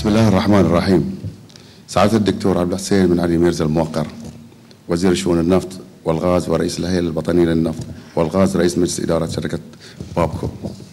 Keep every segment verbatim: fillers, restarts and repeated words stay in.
بسم الله الرحمن الرحيم. سعادة الدكتور عبد الحسين بن علي ميرزا الموقر، وزير شؤون النفط والغاز ورئيس الهيئة الوطنية للنفط والغاز، رئيس مجلس إدارة شركة بابكو.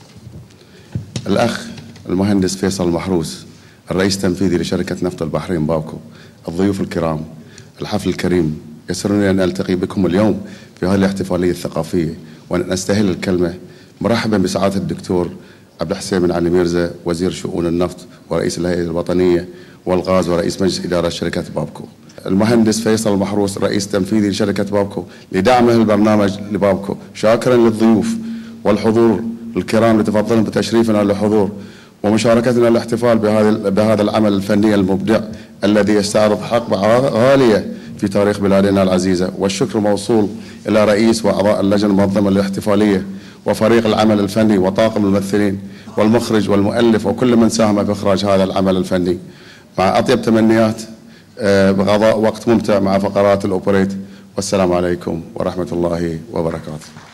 الأخ المهندس فيصل المحروس، الرئيس التنفيذي لشركة نفط البحرين بابكو. الضيوف الكرام، الحفل الكريم، يسرني أن ألتقي بكم اليوم في هذه الاحتفالية الثقافية، وأن أستهل الكلمة مرحبا بسعادة الدكتور عبد الحسين بن علي ميرزا، وزير شؤون النفط ورئيس الهيئة الوطنية والغاز ورئيس مجلس إدارة شركة بابكو. المهندس فيصل المحروس، رئيس تنفيذي لشركة بابكو، لدعمه البرنامج لبابكو. شاكرا للضيوف والحضور الكرام اللي تفضلوا بتشريفنا للحضور ومشاركتنا الاحتفال بهذا بهذا العمل الفني المبدع الذي يستعرض حقبة غالية في تاريخ بلادنا العزيزة. والشكر موصول إلى رئيس وأعضاء اللجنة المنظمة للاحتفالية وفريق العمل الفني وطاقم الممثلين والمخرج والمؤلف وكل من ساهم في إخراج هذا العمل الفني، مع أطيب تمنيات بقضاء وقت ممتع مع فقرات الأوبريت. والسلام عليكم ورحمة الله وبركاته.